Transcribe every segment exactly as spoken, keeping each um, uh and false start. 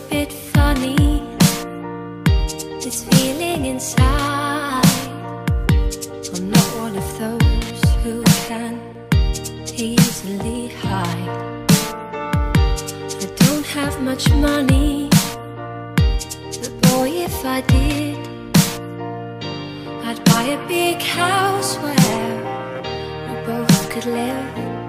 bit funny, this feeling inside. I'm not one of those who can easily hide. I don't have much money, but boy, if I did, I'd buy a big house where we both could live.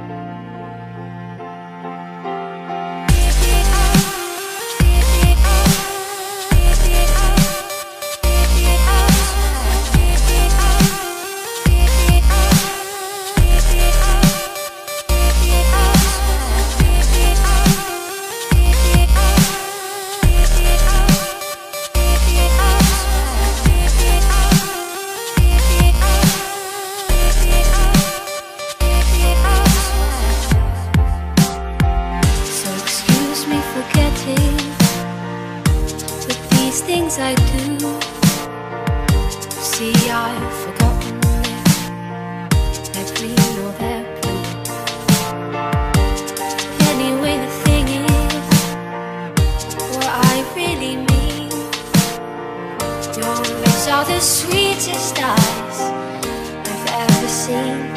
Things I do, see, I've forgotten if they're green or they're blue. Anyway, the thing is, what I really mean, your lips are the sweetest eyes I've ever seen.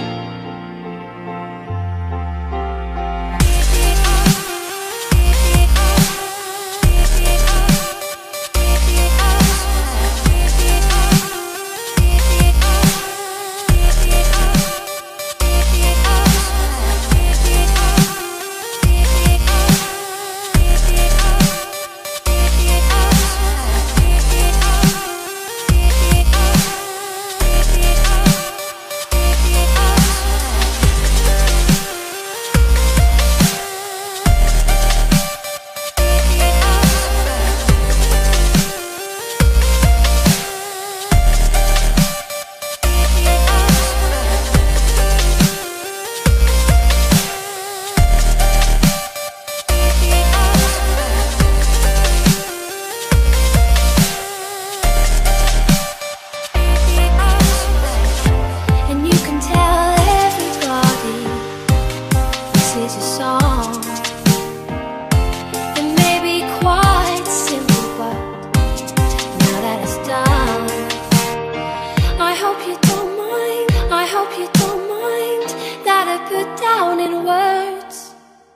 Put down in words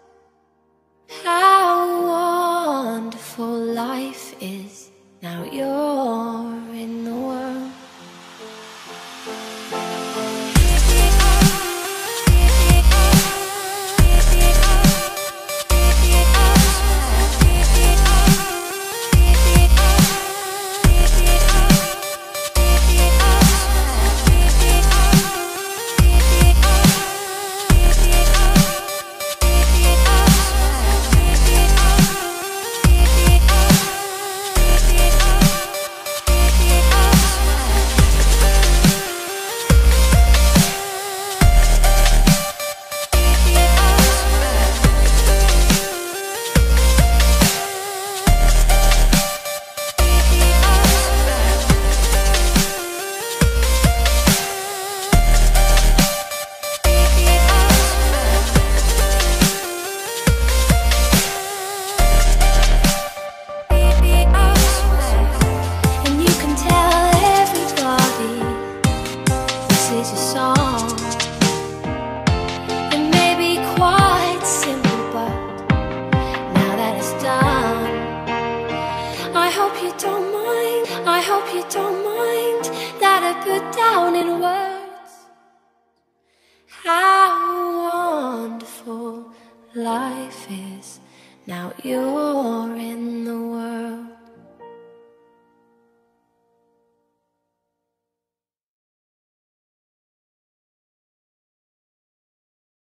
how wonderful life is. Now you're in the world. I hope you don't mind that I put down in words how wonderful life is. Now you're in the world.